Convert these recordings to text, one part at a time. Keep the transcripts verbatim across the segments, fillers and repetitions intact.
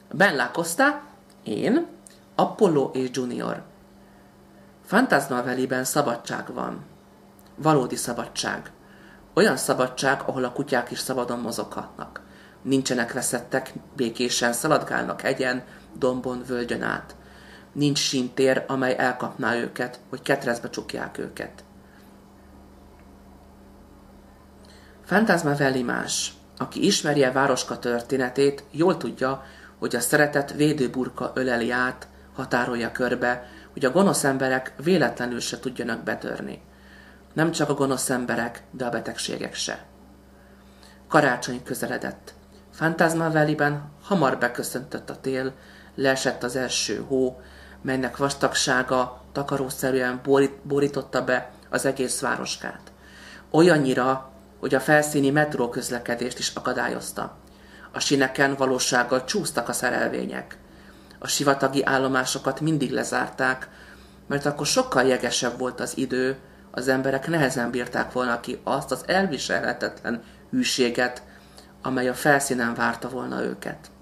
Ben Lacosta, én, Apollo és Junior. Phantasma Valley-ben szabadság van. Valódi szabadság. Olyan szabadság, ahol a kutyák is szabadon mozoghatnak. Nincsenek veszettek, békésen szaladgálnak hegyen, dombon, völgyön át. Nincs síntér, amely elkapná őket, hogy ketrezbe csukják őket. Phantasma Valley más. Aki ismeri a városka történetét, jól tudja, hogy a szeretet védőburka öleli át, határolja körbe, hogy a gonosz emberek véletlenül se tudjanak betörni. Nem csak a gonosz emberek, de a betegségek se. Karácsony közeledett. Phantasma Valley-ben hamar beköszöntött a tél, leesett az első hó, melynek vastagsága takarószerűen borította be az egész városkát. Olyannyira, hogy a felszíni metró közlekedést is akadályozta. A síneken valósággal csúsztak a szerelvények. A sivatagi állomásokat mindig lezárták, mert akkor sokkal jegesebb volt az idő, az emberek nehezen bírták volna ki azt az elviselhetetlen hűséget, amely a felszínen várta volna őket.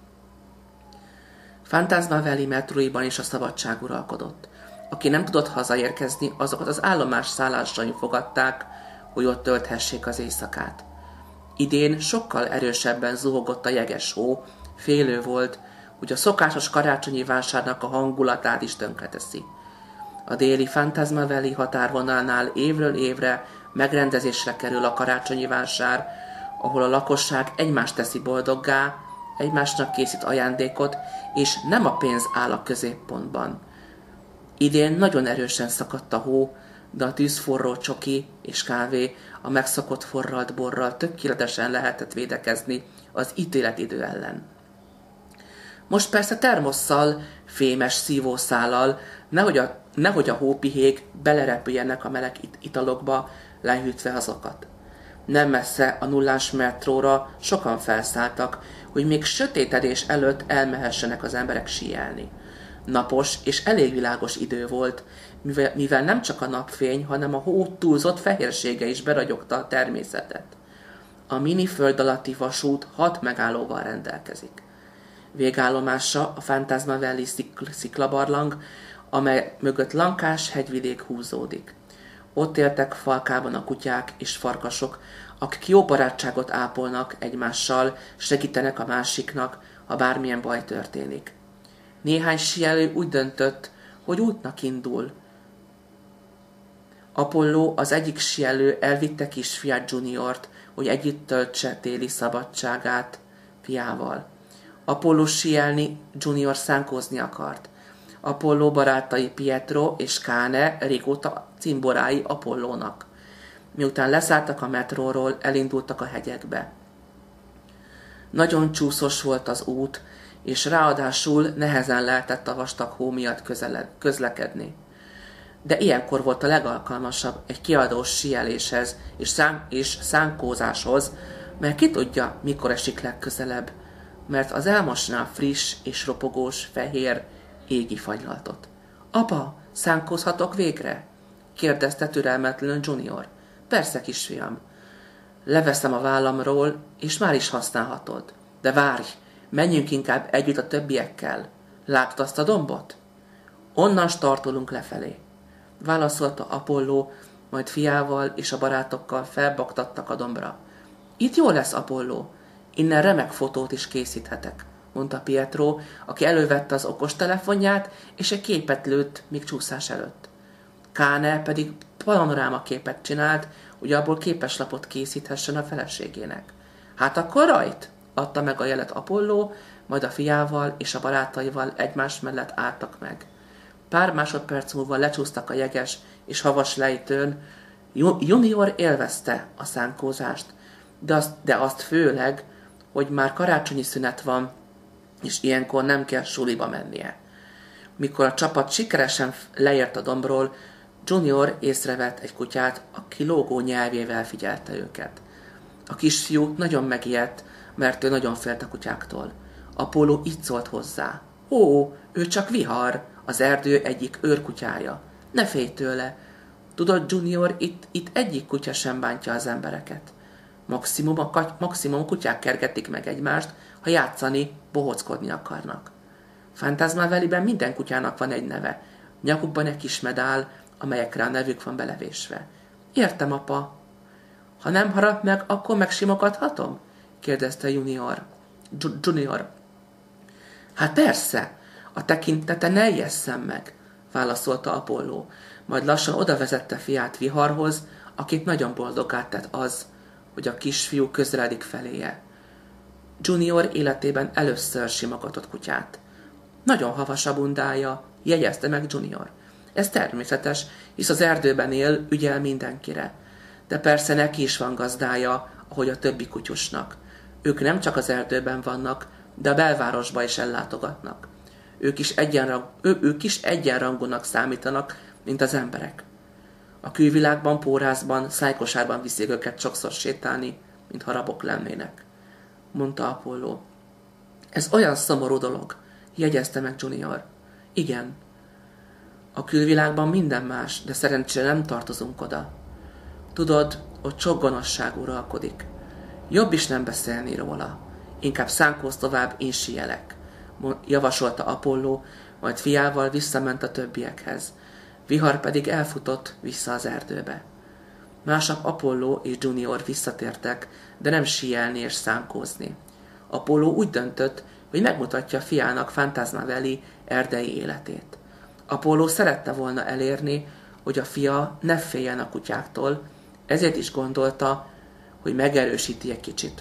Phantasma Valley metróiban is a szabadság uralkodott. Aki nem tudott hazaérkezni, azokat az állomás szállásain fogadták, hogy ott tölthessék az éjszakát. Idén sokkal erősebben zuhogott a jeges hó, félő volt, hogy a szokásos karácsonyi vásárnak a hangulatát is tönkreteszi. A déli Phantasma Valley határvonalnál évről évre megrendezésre kerül a karácsonyi vásár, ahol a lakosság egymást teszi boldoggá, egymásnak készít ajándékot, és nem a pénz áll a középpontban. Idén nagyon erősen szakadt a hó, de a tűzforró csoki és kávé a megszokott forralt borral tökéletesen lehetett védekezni az ítéletidő ellen. Most persze termosszal, fémes szívószállal, nehogy a, nehogy a hópihék belerepüljenek a meleg it- italokba, lehűtve azokat. Nem messze a nullás metróra sokan felszálltak, hogy még sötétedés előtt elmehessenek az emberek síelni. Napos és elég világos idő volt, mivel, mivel nem csak a napfény, hanem a hó túlzott fehérsége is beragyogta a természetet. A mini föld alatti vasút hat megállóval rendelkezik. Végállomása a Phantasma Valley szikl- sziklabarlang, amely mögött lankás hegyvidék húzódik. Ott éltek falkában a kutyák és farkasok, akik jó barátságot ápolnak egymással, segítenek a másiknak, ha bármilyen baj történik. Néhány síelő úgy döntött, hogy útnak indul. Apollo, az egyik síelő elvitte kisfiát Juniort, hogy együtt töltse téli szabadságát fiával. Apollo síelni, Junior szánkózni akart. Apollo barátai Pietro és Kane régóta cimborái Apollónak. Miután leszálltak a metróról, elindultak a hegyekbe. Nagyon csúszos volt az út, és ráadásul nehezen lehetett a vastag hó miatt közele- közlekedni. De ilyenkor volt a legalkalmasabb egy kiadós síeléshez és, szán- és szánkózáshoz, mert ki tudja, mikor esik legközelebb, mert az elmosná friss és ropogós, fehér, égi fagylaltot. Apa, szánkózhatok végre? Kérdezte türelmetlenül Junior. Persze, kisfiam. Leveszem a vállamról, és már is használhatod. De várj, menjünk inkább együtt a többiekkel. Látod azt a dombot? Onnan startolunk lefelé. Válaszolta Apollo, majd fiával és a barátokkal felbaktattak a dombra. Itt jó lesz, Apollo. Innen remek fotót is készíthetek, mondta Pietro, aki elővette az okostelefonját, és egy képet lőtt még csúszás előtt. Kane pedig panoráma képet csinált, hogy abból képeslapot készíthessen a feleségének. Hát akkor rajt, adta meg a jelet Apollo, majd a fiával és a barátaival egymás mellett álltak meg. Pár másodperc múlva lecsúsztak a jeges és havas lejtőn. Junior élvezte a szánkózást, de azt, de azt főleg, hogy már karácsonyi szünet van, és ilyenkor nem kell suliba mennie. Mikor a csapat sikeresen leért a dombról, Junior észrevett egy kutyát, aki lógó nyelvével figyelte őket. A kisfiú nagyon megijedt, mert ő nagyon félt a kutyáktól. Apollo így szólt hozzá. Ó, ő csak Vihar, az erdő egyik őrkutyája. Ne félj tőle. Tudod, Junior, itt, itt egyik kutya sem bántja az embereket. Maximum, a, maximum kutyák kergetik meg egymást, ha játszani, bohóckodni akarnak. Fantasma Valley-ben minden kutyának van egy neve. Nyakukban egy kis medál, amelyekre a nevük van belevésve. Értem, apa. Ha nem harap meg, akkor megsimogathatom? Kérdezte Junior. J- Junior. Hát persze, a tekintete ne ijesszem meg, válaszolta Apollo. Majd lassan oda vezette fiát Viharhoz, akit nagyon boldogát tett az, hogy a kisfiú közeledik feléje. Junior életében először simogatott kutyát. Nagyon havas a bundája, jegyezte meg Junior. Ez természetes, hisz az erdőben él, ügyel mindenkire. De persze neki is van gazdája, ahogy a többi kutyusnak. Ők nem csak az erdőben vannak, de a belvárosba is ellátogatnak. Ők is, egyenrang, ő, ők is egyenrangúnak számítanak, mint az emberek. A külvilágban, pórázban, szájkosárban viszik őket sokszor sétálni, mintha rabok lennének, mondta Apollo. Ez olyan szomorú dolog, jegyezte meg Junior. Igen. A külvilágban minden más, de szerencsére nem tartozunk oda. Tudod, ott sok gonoszság uralkodik. Jobb is nem beszélni róla. Inkább szánkózz tovább, én sielek, javasolta Apollo, majd fiával visszament a többiekhez. Vihar pedig elfutott vissza az erdőbe. Másnap Apollo és Junior visszatértek, de nem síelni és szánkózni. Apollo úgy döntött, hogy megmutatja fiának Fantasma Valley erdei életét. Apollo szerette volna elérni, hogy a fia ne féljen a kutyáktól, ezért is gondolta, hogy megerősíti egy kicsit.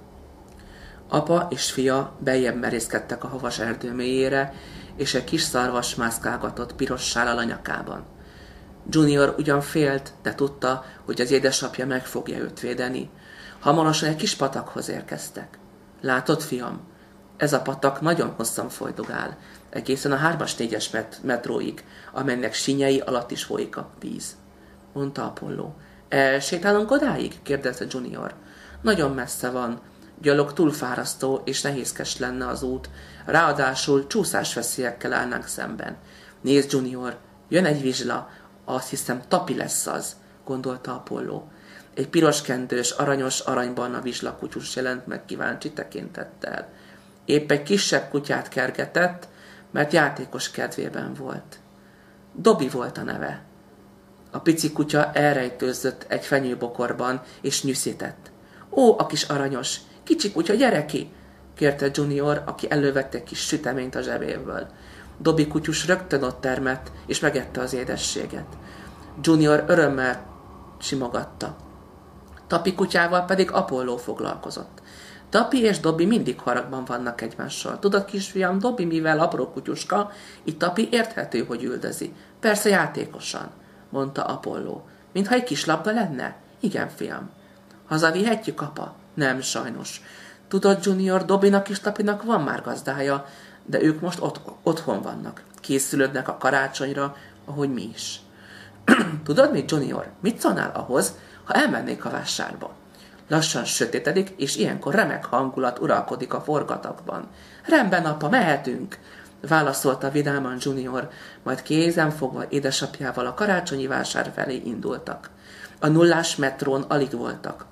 Apa és fia beljebb merészkedtek a havas erdő mélyére, és egy kis szarvas mászkálgatott piros sállal a nyakában. Junior ugyan félt, de tudta, hogy az édesapja meg fogja őt védeni. Hamarosan egy kis patakhoz érkeztek. Látod, fiam? Ez a patak nagyon hosszan folydogál, egészen a hármas-négyes met- metróig, amelynek sínyei alatt is folyik a víz, mondta Apollo. E, sétálunk odáig? Kérdezte Junior. Nagyon messze van. Gyalog túl fárasztó és nehézkes lenne az út, ráadásul csúszásveszélyekkel állnánk szemben. Nézd, Junior, jön egy vizsla, azt hiszem Tapi lesz az, gondolta Apollo. Egy piroskendős, aranyos, aranybarna vizslakutyus jelent meg kíváncsi tekintettel. Épp egy kisebb kutyát kergetett, mert játékos kedvében volt. Dobby volt a neve. A pici kutya elrejtőzött egy fenyőbokorban, és nyűszített. Ó, a kis aranyos, kicsi kutya, gyere ki! Kérte Junior, aki elővette egy kis süteményt a zsebéből. Dobby kutyus rögtön ott termett, és megette az édességet. Junior örömmel simogatta. Tapi kutyával pedig Apollo foglalkozott. Tapi és Dobby mindig haragban vannak egymással. Tudod, kisfiam, Dobby, mivel apró kutyuska, itt Tapi érthető, hogy üldözi. Persze játékosan, mondta Apollo. Mintha egy kis labda lenne? Igen, fiam. Hazavihetjük, apa? Nem, sajnos. Tudod, Junior, Dobbynak és Tapinak van már gazdája, de ők most ot- otthon vannak. Készülődnek a karácsonyra, ahogy mi is. Tudod mit, Junior? Mit szólnál ahhoz, ha elmennék a vásárba? Lassan sötétedik, és ilyenkor remek hangulat uralkodik a forgatakban. Rendben, apa, mehetünk, válaszolta vidáman Junior, majd kézen fogva édesapjával a karácsonyi vásár felé indultak. A nullás metrón alig voltak.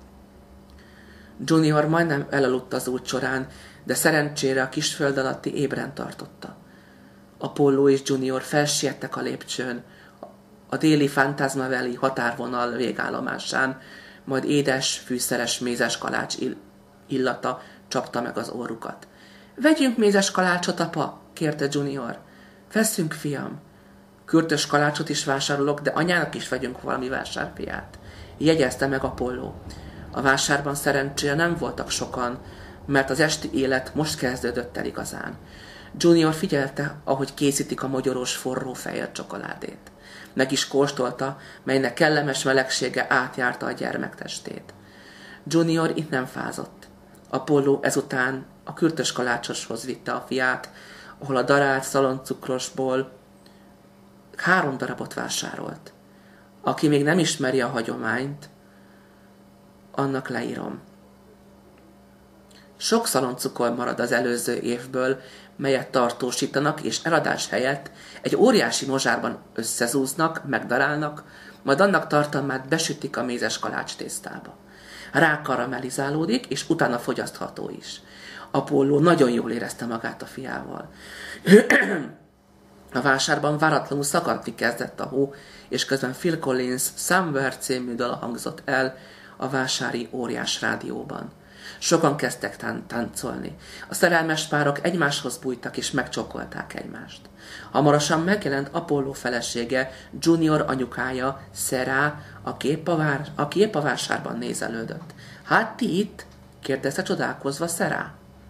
Junior majdnem elaludt az út során, de szerencsére a kis föld alatti ébren tartotta. Apollo és Junior felsiettek a lépcsőn, a déli Fantasma Valley határvonal végállomásán, majd édes, fűszeres mézes kalács illata csapta meg az orrukat. Vegyünk mézes kalácsot, apa, kérte Junior. Veszünk, fiam. Kürtös kalácsot is vásárolok, de anyának is vegyünk valami vásárfiát, jegyezte meg Apollo. A vásárban szerencsére nem voltak sokan, mert az esti élet most kezdődött el igazán. Junior figyelte, ahogy készítik a mogyorós forró fehér csokoládét. Meg is kóstolta, melynek kellemes melegsége átjárta a gyermektestét. Junior itt nem fázott. Apollo ezután a kürtös kalácsoshoz vitte a fiát, ahol a darált szaloncukrosból három darabot vásárolt. Aki még nem ismeri a hagyományt, annak leírom. Sok szaloncukor marad az előző évből, melyet tartósítanak, és eladás helyett egy óriási mozsárban összezúznak, megdarálnak, majd annak tartalmát besütik a mézes kalács tésztába. Rákaramellizálódik, és utána fogyasztható is. Apollo nagyon jól érezte magát a fiával. A vásárban váratlanul szakadni kezdett a hó, és közben Phil Collins Somewhere című dala hangzott el a vásári óriás rádióban. Sokan kezdtek tán- táncolni. A szerelmes párok egymáshoz bújtak és megcsókolták egymást. Hamarosan megjelent Apollo felesége, Junior anyukája, Sarah, aki épp a, vár- aki épp a vásárban nézelődött. Hát ti itt? Kérdezte csodálkozva Sarah.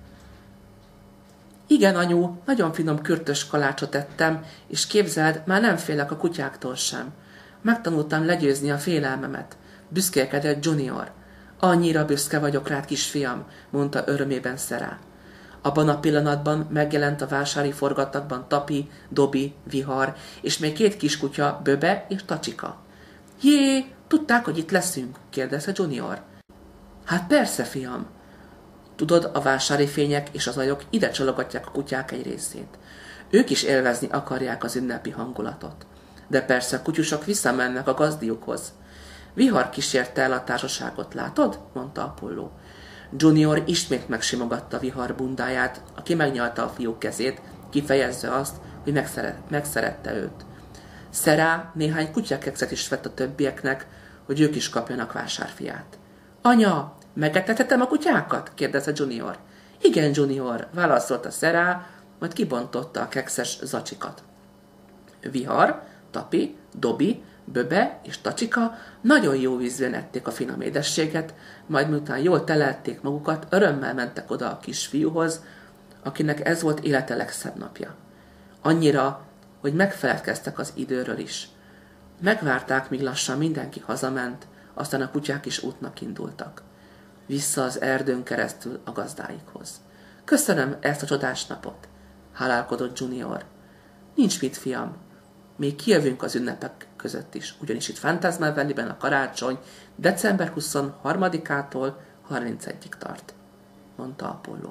Igen, anyu, nagyon finom kürtös kalácsot ettem, és képzeld, már nem félek a kutyáktól sem. Megtanultam legyőzni a félelmemet. Büszkélkedett Junior. Annyira büszke vagyok rád, kisfiam, mondta örömében Sarah. Abban a pillanatban megjelent a vásári forgatagban Tapi, Dobi, Vihar, és még két kiskutya, Böbe és Tacsika. Jé, tudták, hogy itt leszünk? Kérdezte Junior. Hát persze, fiam. Tudod, a vásári fények és az ajok ide csalogatják a kutyák egy részét. Ők is élvezni akarják az ünnepi hangulatot. De persze a kutyusok visszamennek a gazdiukhoz. Vihar kísérte el a társaságot, látod? Mondta Apollo. Junior ismét megsimogatta Vihar bundáját, aki megnyalta a fiú kezét, kifejezve azt, hogy megszeret, megszerette őt. Sarah néhány kutyakekszet is vett a többieknek, hogy ők is kapjanak vásárfiát. Anya, megetethetem a kutyákat? Kérdezte Junior. Igen, Junior, válaszolta Sarah, majd kibontotta a kekszes zacsikat. Vihar, Tapi, Dobi, Böbe és Tacsika nagyon jó vízűen ették a finom édességet, majd miután jól telelték magukat, örömmel mentek oda a kisfiúhoz, akinek ez volt élete legszebb napja. Annyira, hogy megfeledkeztek az időről is. Megvárták, míg lassan mindenki hazament, aztán a kutyák is útnak indultak. Vissza az erdőn keresztül a gazdáikhoz. Köszönöm ezt a csodás napot, hálálkodott Junior. Nincs mit, fiam. Még kijövünk az ünnepek között is, ugyanis itt Phantasmal Valley-ben a karácsony december huszonharmadikától harmincegyedikéig tart, mondta Apollo.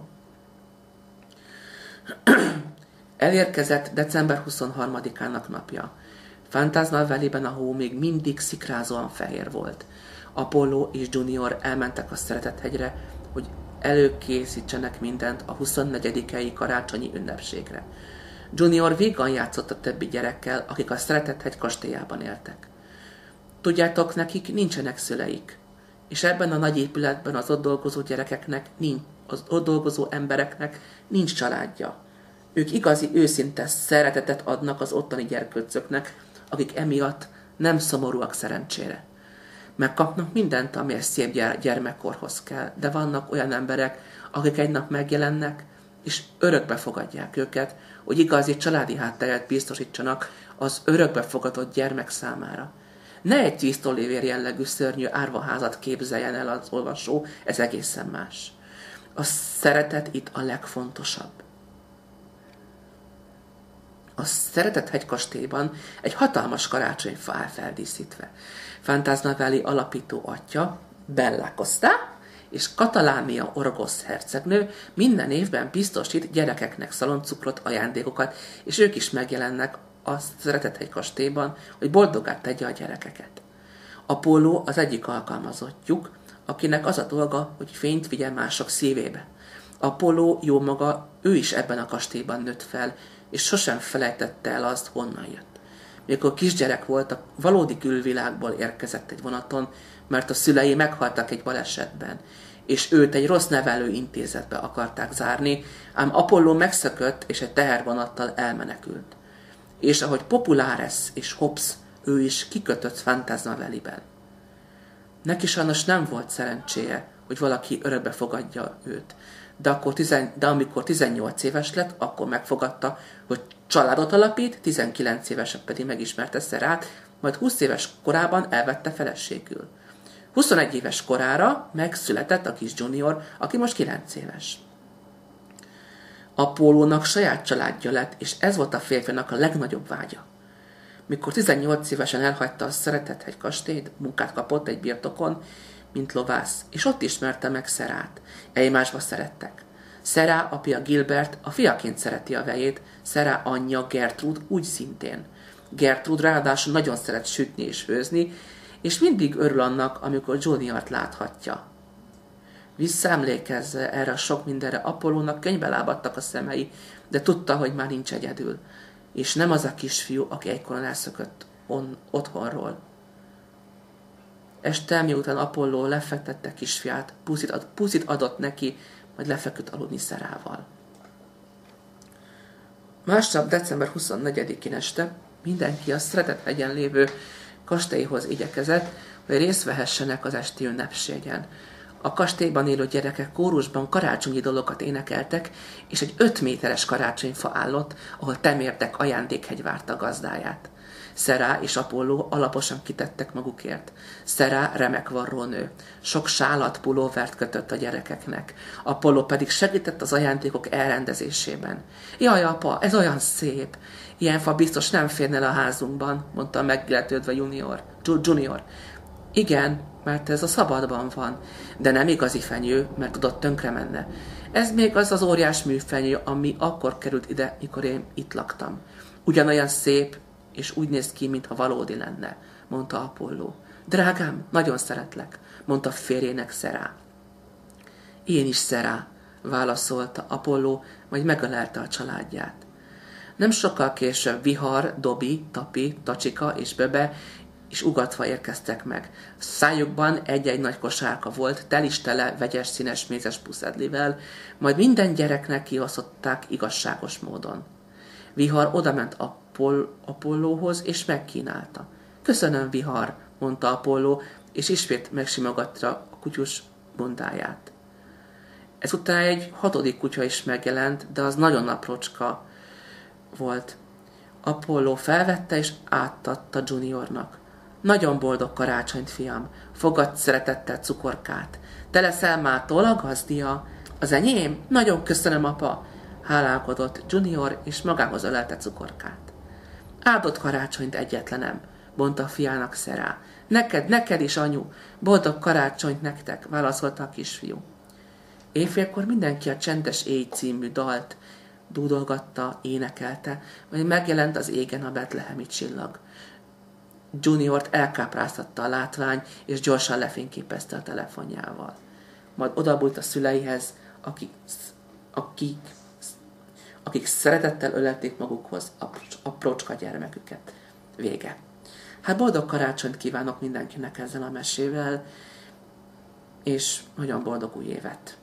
Elérkezett december huszonharmadikának napja. Phantasmal Valley-ben a hó még mindig szikrázóan fehér volt. Apollo és Junior elmentek a Szeretethegyre, hogy előkészítsenek mindent a huszonnegyedikei karácsonyi ünnepségre. Junior vígan játszott a többi gyerekkel, akik a Szeretethegy kastélyában éltek. Tudjátok, nekik nincsenek szüleik, és ebben a nagy épületben az ott dolgozó gyerekeknek, nincs, az ott dolgozó embereknek nincs családja. Ők igazi, őszinte szeretetet adnak az ottani gyerkőcöknek, akik emiatt nem szomorúak szerencsére. Megkapnak mindent, ami egy szép gyermekkorhoz kell, de vannak olyan emberek, akik egy nap megjelennek, és örökbe fogadják őket, hogy igazi családi hátteret biztosítsanak az örökbe fogadott gyermek számára. Ne egy tisztolévér jellegű szörnyű árvaházat képzeljen el az olvasó, ez egészen más. A szeretet itt a legfontosabb. A Szeretethegy kastélyban egy hatalmas karácsonyfa áll feldíszítve. Phantasmal Valley alapító atya, Bella Costa, és Katalánia Orgosz hercegnő minden évben biztosít gyerekeknek szaloncukrot, ajándékokat, és ők is megjelennek a Szeretethegy kastélyban, hogy boldogát tegye a gyerekeket. Apollo az egyik alkalmazottjuk, akinek az a dolga, hogy fényt vigyen mások szívébe. Apollo jó maga, ő is ebben a kastélyban nőtt fel, és sosem felejtette el azt, honnan jött. Mikor kisgyerek volt, a valódi külvilágból érkezett egy vonaton, mert a szülei meghaltak egy balesetben, és őt egy rossz nevelő intézetbe akarták zárni, ám Apollo megszökött, és egy tehervonattal elmenekült. És ahogy Populares és Hobbes, ő is kikötött Phantasmal Valley-ben. Neki sajnos nem volt szerencséje, hogy valaki örökbe fogadja őt, de, akkor tizen, de amikor tizennyolc éves lett, akkor megfogadta, hogy családot alapít, tizenkilenc évesen pedig megismerte Sarah-t, majd húsz éves korában elvette feleségül. huszonegy éves korára megszületett a kis Junior, aki most kilenc éves. Apollónak saját családja lett, és ez volt a férfinak a legnagyobb vágya. Mikor tizennyolc évesen elhagyta a Szeretethegy kastélyt, munkát kapott egy birtokon, mint lovász, és ott ismerte meg Sarah-t. Egymásba szerettek. Sarah apja Gilbert a fiaként szereti a vejét, Sarah anyja Gertrude úgy szintén. Gertrude ráadásul nagyon szeret sütni és főzni, és mindig örül annak, amikor Juniort láthatja. Visszaemlékezve erre a sok mindenre, Apollónak könybe lábadtak a szemei, de tudta, hogy már nincs egyedül. És nem az a kisfiú, aki egykoron elszökött on, otthonról. Este, miután Apolló lefektette kisfiát, puszit, ad, puszit adott neki, majd lefeküdt aludni Szerával. Másnap, december huszonnegyedikén este mindenki a Szeretethegyen lévő kastélyhoz igyekezett, hogy részt vehessenek az esti ünnepségen. A kastélyban élő gyerekek kórusban karácsonyi dalokat énekeltek, és egy öt méteres karácsonyfa állott, ahol temérdek ajándékhegy várta gazdáját. Szerá és Apolló alaposan kitettek magukért. Szerá remek varrónő. Sok sálat, pulóvert kötött a gyerekeknek. Apolló pedig segített az ajándékok elrendezésében. Jaj, apa, ez olyan szép! Ilyen fa biztos nem férne le a házunkban, mondta megilletődve junior. Junior. Igen, mert ez a szabadban van, de nem igazi fenyő, mert tudott tönkre menne. Ez még az az óriás műfenyő, ami akkor került ide, mikor én itt laktam. Ugyanolyan szép, és úgy néz ki, mintha valódi lenne, mondta Apolló. Drágám, nagyon szeretlek, mondta férjének Szerá. Én is, Szerá, válaszolta Apolló, majd megölelte a családját. Nem sokkal később Vihar, Dobi, Tapi, Tacsika és Böbe és ugatva érkeztek meg. Szájukban egy-egy nagy kosárka volt, tel is tele vegyes színes mézes puszedlivel, majd minden gyereknek kiosztották igazságos módon. Vihar odament Apoll- Apollóhoz, és megkínálta. Köszönöm, Vihar, mondta Apolló, és ismét megsimogatta a kutyus bundáját. Ezután egy hatodik kutya is megjelent, de az nagyon aprócska volt. Apolló felvette, és átadta Juniornak. Nagyon boldog karácsonyt, fiam, fogadd szeretettel cukorkát. Te leszel mától a gazdia? Az enyém? Nagyon köszönöm, apa, hálálkodott Junior, és magához ölelte cukorkát. Áldott karácsonyt, egyetlenem, mondta a fiának Szerá. Neked, neked is, anyu, boldog karácsonyt nektek, válaszolta a kisfiú. Éjfélkor mindenki a Csendes éj című dalt dúdolgatta, énekelte, majd megjelent az égen a betlehemi csillag. Juniort elkápráztatta a látvány, és gyorsan lefényképezte a telefonjával. Majd odabújt a szüleihez, akik, akik, akik szeretettel ölelték magukhoz a prócska gyermeküket. Vége. Hát boldog karácsonyt kívánok mindenkinek ezzel a mesével, és nagyon boldog új évet!